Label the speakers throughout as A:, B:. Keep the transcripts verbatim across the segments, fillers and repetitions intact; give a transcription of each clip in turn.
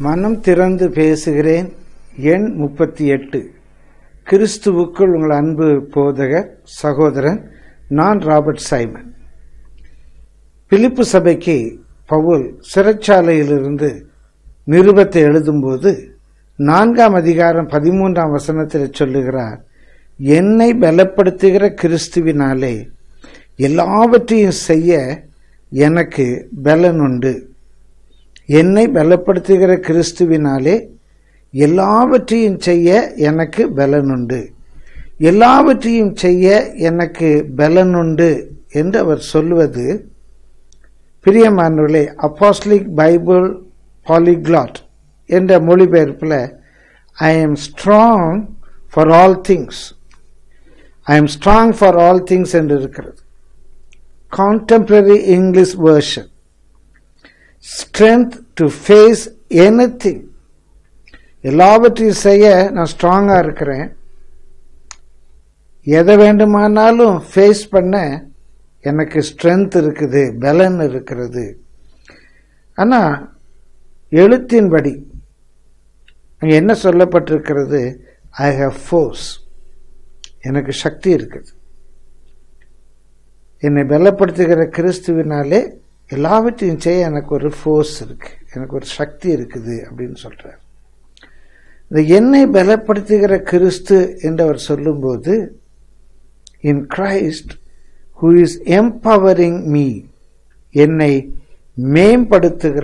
A: மனம் திறந்து பேசுகிறேன். எண் முப்பத்தி எட்டு. கிறிஸ்துவுக்குள் உங்கள் அன்பு போதகர் சகோதரன் நான் ராபர்ட் சைமன். பிலிப்பு சபைக்கு பவுல் சிறைச்சாலையிலிருந்து நிருபத்தை எழுதும்போது நான்காம் அதிகாரம் பதிமூன்றாம் வசனத்தில் சொல்லுகிறார், என்னை பலப்படுத்துகிற கிறிஸ்துவினாலே எல்லாவற்றையும் செய்ய எனக்கு பலன் உண்டு. என்னை பலப்படுத்துகிற கிறிஸ்துவினாலே எல்லாவற்றையும் செய்ய எனக்கு பலன் உண்டு. எல்லாவற்றையும் செய்ய எனக்கு பலன் உண்டு என்று அவர் சொல்லுவது, பிரியமானவர்களே, அப்போஸ்தலிக் பைபிள் பாலிகிளாட் என்ற மொழிபெயர்ப்பில் I am strong for all things I am strong for all things என்று இருக்கிறது. Contemporary English version, strength to face anything. எல்லாவற்றையும் செய்ய நான் ஸ்ட்ராங்கா இருக்கிறேன். எதை வேண்டுமானாலும் ஃபேஸ் பண்ண எனக்கு ஸ்ட்ரென்த் இருக்குது, பலன் இருக்கிறது. ஆனா எழுத்தின்படி அங்க என்ன சொல்லப்பட்டிருக்கிறது? ஐ ஹவ் ஃபோர்ஸ், எனக்கு சக்தி இருக்குது. என்னை பலப்படுத்துகிற கிறிஸ்துவினாலே எல்லாவற்றையும் செய்ய எனக்கு ஒரு ஃபோர்ஸ் இருக்கு, எனக்கு ஒரு சக்தி இருக்குது அப்படின்னு சொல்றார். இந்த என்னை பலப்படுத்துகிற கிறிஸ்து என்று அவர் சொல்லும்போது, in Christ who is empowering me, என்னை மேம்படுத்துகிற,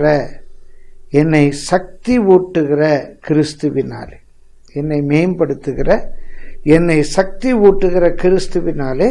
A: என்னை சக்தி ஊட்டுகிற கிறிஸ்துவினாலே, என்னை மேம்படுத்துகிற, என்னை சக்தி ஊட்டுகிற கிறிஸ்துவினாலே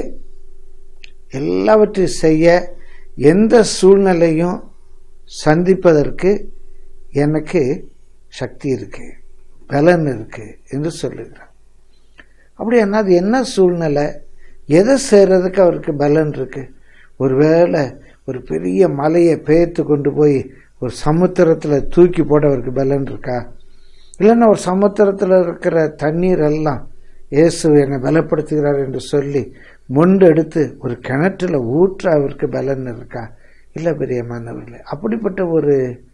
A: எல்லாவற்றையும் செய்ய, எந்த சூழ்நிலையும் சந்திப்பதற்கு எனக்கு சக்தி இருக்கு, பலன் இருக்கு என்று சொல்லுகிறார். அப்படி என்ன, அது என்ன சூழ்நிலை, எதை செய்யறதுக்கு அவருக்கு பலன் இருக்கு? ஒருவேளை ஒரு பெரிய மலையை பெயர்த்து கொண்டு போய் ஒரு சமுத்திரத்துல தூக்கி போட அவருக்கு பலன் இருக்கா? இல்லைன்னா ஒரு சமுத்திரத்துல இருக்கிற தண்ணீர் எல்லாம் இயேசு என்னை பலப்படுத்துகிறார் என்று சொல்லி மொண்டு எடுத்து ஒரு கிணற்றுல ஊற்ற அவருக்கு பலன் இருக்கா? இல்ல பிரியமானவர்களே, அப்படிப்பட்ட ஒரு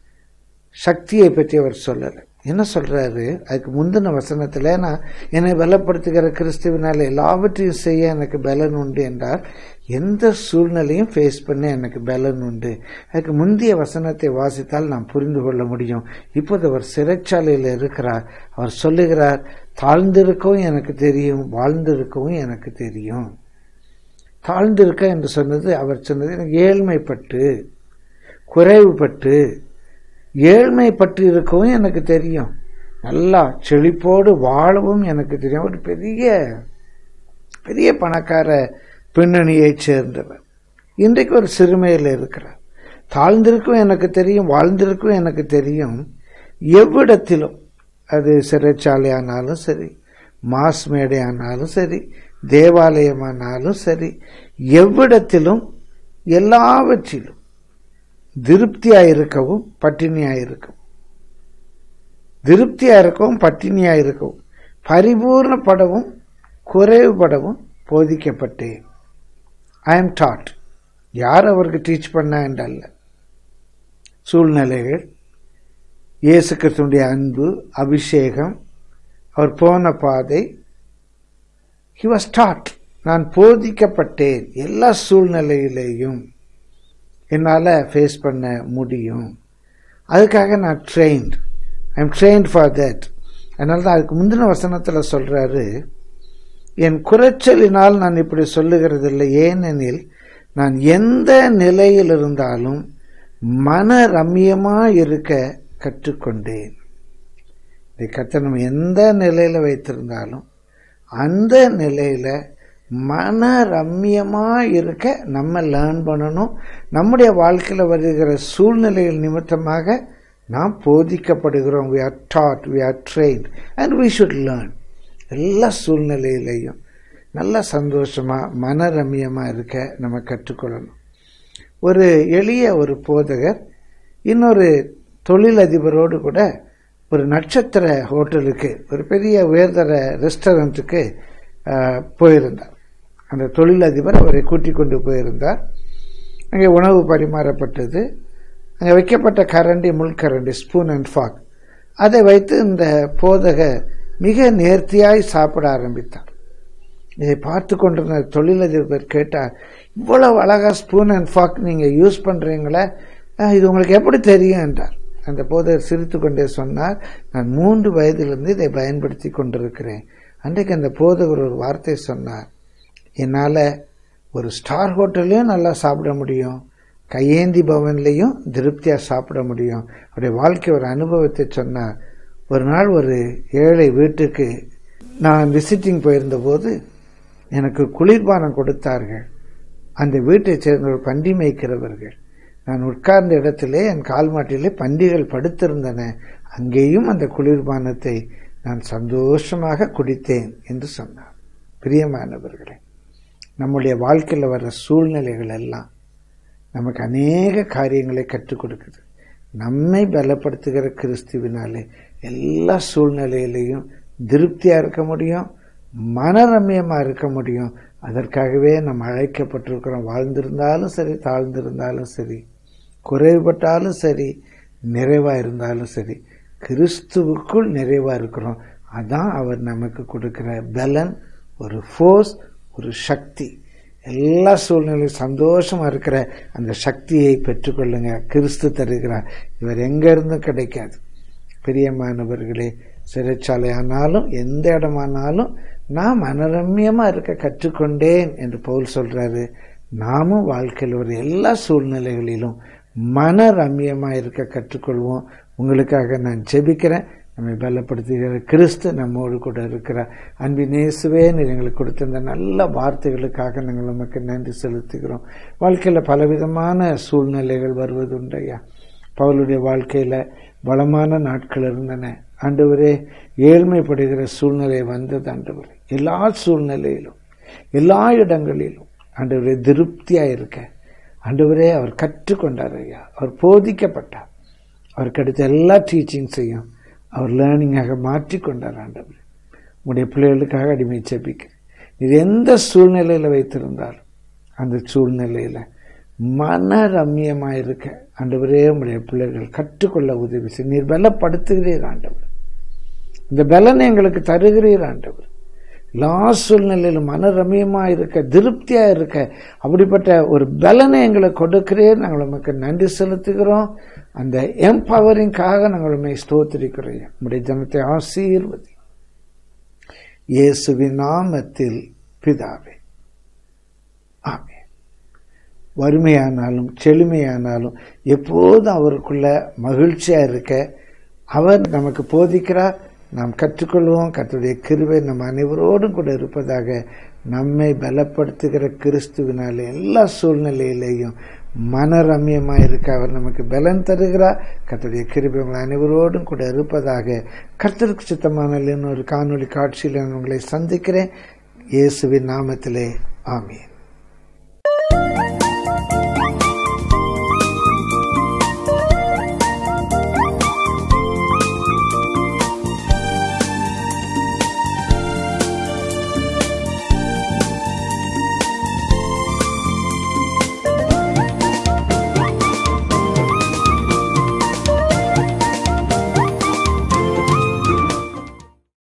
A: சக்தியை பற்றி அவர் சொல்லலை. என்ன சொல்றாரு? அதுக்கு முந்தின வசனத்துல, நான் என்னை பலப்படுத்துகிற கிறிஸ்துவினால எல்லாவற்றையும் செய்ய எனக்கு பலன் உண்டு என்றால், எந்த சூழ்நிலையும் ஃபேஸ் பண்ண எனக்கு பலன் உண்டு. அதுக்கு முந்தைய வசனத்தை வாசித்தால் நாம் புரிந்து கொள்ள முடியும். இப்போது அவர் சிறைச்சாலையில் இருக்கிறார். அவர் சொல்லுகிறார், தாழ்ந்திருக்கவும் எனக்கு தெரியும், வாழ்ந்திருக்கவும் எனக்கு தெரியும். தாழ்ந்திருக்க என்று சொன்னது, அவர் சொன்னது, எனக்கு ஏழ்மைப்பட்டு குறைவுபட்டு ஏழ்மைப்பட்டு இருக்கவும் எனக்கு தெரியும், நல்லா செழிப்போடு வாழவும் எனக்கு தெரியும். ஒரு பெரிய பெரிய பணக்கார பின்னணியை சேர்ந்தவர் இன்றைக்கு ஒரு சிறுமையில் இருக்கிறார். தாழ்ந்திருக்கும் எனக்கு தெரியும், வாழ்ந்திருக்கும் எனக்கு தெரியும். எவ்விடத்திலும், அது சிறைச்சாலை ஆனாலும் சரி, மாஸ் மேடை ஆனாலும் சரி, தேவாலயமானாலும் சரி, எவ்விடத்திலும் எல்லாவற்றிலும் திருப்தியாயிருக்கவும் பட்டினியாயிருக்கவும், திருப்தியாயிருக்கவும் பட்டினியாயிருக்கவும், பரிபூர்ணப்படவும் குறைவுபடவும் போதிக்கப்பட்டேன். I am dot. யார் அவருக்கு டீச் பண்ண என்றல்ல, சூழ்நிலைகள், இயேசு கிறிஸ்துவினுடைய அன்பு, அபிஷேகம், அவர் போன பாதை. He was taught. நான் போதிக்கப்பட்டேன். எல்லா சூழ்நிலையிலேயும் என்னால ஃபேஸ் பண்ண முடியும். அதுக்காக நான் trained. I am trained for that. அதனால தான் அதுக்கு முந்தின வசனத்தில் சொல்றாரு, என் குறைச்சலினால் நான் இப்படி சொல்லுகிறது இல்லை, ஏனெனில் நான் எந்த நிலையில் இருந்தாலும் மன ரம்யமா இருக்க கற்றுக்கொண்டேன். இதை கர்த்தர் நம்ம எந்த நிலையில வைத்திருந்தாலும் அந்த நிலையில மன ரம்யமா இருக்க நம்ம லேர்ன் பண்ணணும். நம்முடைய வாழ்க்கையில் வருகிற சூழ்நிலைகள் நிமித்தமாக நாம் போதிக்கப்படுகிறோம். we are taught, we are trained and we should learn. எல்லா சூழ்நிலையிலையும் நல்ல சந்தோஷமா மன ரம்யமா இருக்க நம்ம கற்றுக்கொள்ளணும். ஒரு எளிய ஒரு போதகர் இன்னொரு தொழிலதிபரோடு கூட ஒரு நட்சத்திர ஹோட்டலுக்கு, ஒரு பெரிய உயர்தர ரெஸ்டாரண்ட்டுக்கு போயிருந்தார். அந்த தொழிலதிபர் அவரை கூட்டிக் கொண்டு போயிருந்தார். அங்கே உணவு பரிமாறப்பட்டது. அங்கே வைக்கப்பட்ட கரண்டி, முள்கரண்டி, ஸ்பூன் அண்ட் ஃபாக், அதை வைத்து இந்த போதகர் மிக நேர்த்தியாய் சாப்பிட ஆரம்பித்தார். இதை பார்த்து கொண்டிருந்த தொழிலதிபர் கேட்டார், இவ்வளவு அழகா ஸ்பூன் அண்ட் ஃபாக் நீங்க யூஸ் பண்றீங்களே, இது உங்களுக்கு எப்படி தெரியும் என்றார். அந்த போதகர் சிரித்து கொண்டே சொன்னார், நான் மூன்று வயதிலிருந்து இதை பயன்படுத்தி கொண்டிருக்கிறேன். அன்றைக்கு அந்த போதகர் ஒரு வார்த்தை சொன்னார், என்னால ஒரு ஸ்டார் ஹோட்டல்லையும் நல்லா சாப்பிட முடியும், கையேந்தி பவன்லையும் திருப்தியா சாப்பிட முடியும். அவருடைய வாழ்க்கை ஒரு அனுபவத்தை சொன்னார். ஒரு நாள் ஒரு ஏழை வீட்டுக்கு நான் விசிட்டிங் போயிருந்த போது எனக்கு குளிர்பானம் கொடுத்தார்கள். அந்த வீட்டை சேர்ந்த ஒரு பண்டி மேய்க்கிறவர்கள். நான் உட்கார்ந்த இடத்திலே என் கால்மாட்டிலே பண்டிகள் படுத்திருந்தன. அங்கேயும் அந்த குளிர்பானத்தை நான் சந்தோஷமாக குடித்தேன் என்று சொன்னார். பிரியமானவர்களே, நம்முடைய வாழ்க்கையில் வர்ற சூழ்நிலைகள் எல்லாம் நமக்கு அநேக காரியங்களை கற்றுக் கொடுக்குது. நம்மை பலப்படுத்துகிற கிறிஸ்துவினாலே எல்லா சூழ்நிலையிலையும் திருப்தியா இருக்க முடியும், மனரம்யமா இருக்க முடியும். அதற்காகவே நம்ம அழைக்கப்பட்டிருக்கிறோம். வாழ்ந்திருந்தாலும் சரி, தாழ்ந்திருந்தாலும் சரி, குறைவுபட்டாலும் சரி, நிறைவா இருந்தாலும் சரி, கிறிஸ்துவுக்குள் நிறைவா இருக்கிறோம். அதான் அவர் நமக்கு கொடுக்கிற பலன், ஒரு ஃபோர்ஸ், ஒரு சக்தி. எல்லா சூழ்நிலையும் சந்தோஷமா இருக்கிற அந்த சக்தியை பெற்றுக்கொள்ளுங்க. கிறிஸ்து தருகிறார். இவர் எங்க இருந்தும் கிடைக்காது. பிரியமானவர்களே, சிறைச்சாலை ஆனாலும் எந்த இடமானாலும் நான் மனரம்யமா இருக்க கற்றுக்கொண்டேன் என்று பவுல் சொல்றாரு. நாமும் வாழ்க்கையில் ஒரு எல்லா சூழ்நிலைகளிலும் மனரம்யமா இருக்க கற்றுக்கொள்வோம். உங்களுக்காக நான் ஜெபிக்கிறேன். நம்மை பலப்படுத்துகிற கிறிஸ்து நம்மோடு கூட இருக்கிறார். அன்பின் இயேசுவே, நீர் எங்களுக்கு கொடுத்த இந்த நல்ல வார்த்தைகளுக்காக நாங்கள் நமக்கு நன்றி செலுத்துகிறோம். வாழ்க்கையில பலவிதமான சூழ்நிலைகள் வருவதுண்டையா. பவுலுடைய வாழ்க்கையில வளமான நாட்கள் இருந்தன. ஆண்டவரே, ஏழ்மைப்படுகிற சூழ்நிலை வந்தது. ஆண்டவரே, எல்லா சூழ்நிலையிலும் எல்லா இடங்களிலும் ஆண்டவரே திருப்தியா இருக்க ஆண்டவரே அவர் கற்றுக்கொண்டார் ஐயா. அவர் போதிக்கப்பட்டார். அவருக்கு அடுத்த எல்லா டீச்சிங்ஸையும் அவர் லேர்னிங்காக மாற்றிக்கொண்டார். ஆண்டவர், உங்களுடைய பிள்ளைகளுக்காக அடிமை ஜெபிக்க, இது எந்த சூழ்நிலையில வைத்திருந்தாலும் அந்த சூழ்நிலையில மனரம்யமாக இருக்க ஆண்டவரே உங்களுடைய பிள்ளைகள் கற்றுக்கொள்ள உதவி செய்ய நீர் பலப்படுத்துகிறீர். ஆண்டவர், இந்த பலனை எங்களுக்கு தருகிறீர். ஆண்டவர், எல்லா சூழ்நிலையிலும் மனரம்யமா இருக்க, திருப்தியா இருக்க, அப்படிப்பட்ட ஒரு பலனை எங்களுக்கு கொடுக்கிறீர். நாங்கள் உமக்கு நன்றி செலுத்துகிறோம். அந்த எம்பவரிங்காக நாங்கள் உண்மை ஸ்தோத்திரிக்கிறோம். நம்முடைய ஜனத்தை ஆசீர்வதி. இயேசுவின் நாமத்தில் பிதாவே, ஆமென். வறுமையானாலும் செழுமையானாலும் எப்போதும் அவருக்குள்ள மகிழ்ச்சியா இருக்க அவர் நமக்கு போதிக்கிறார். நாம் கற்றுக்கொள்வோம். கர்த்தருடைய கிருபை நம் அனைவரோடும் கூட இருப்பதாக. நம்மை பலப்படுத்துகிற கிறிஸ்துவினாலே எல்லா சூழ்நிலையிலேயும் மனரம்யமா இருக்க அவர் நமக்கு பலன் தருகிறார். கர்த்தருடைய கிருபை அனைவரோடும் கூட இருப்பதாக. கர்த்தருக்கு சித்தமான இன்னொரு காணொளி காட்சியில் உங்களை சந்திக்கிறேன். இயேசுவின் நாமத்திலே ஆமென்.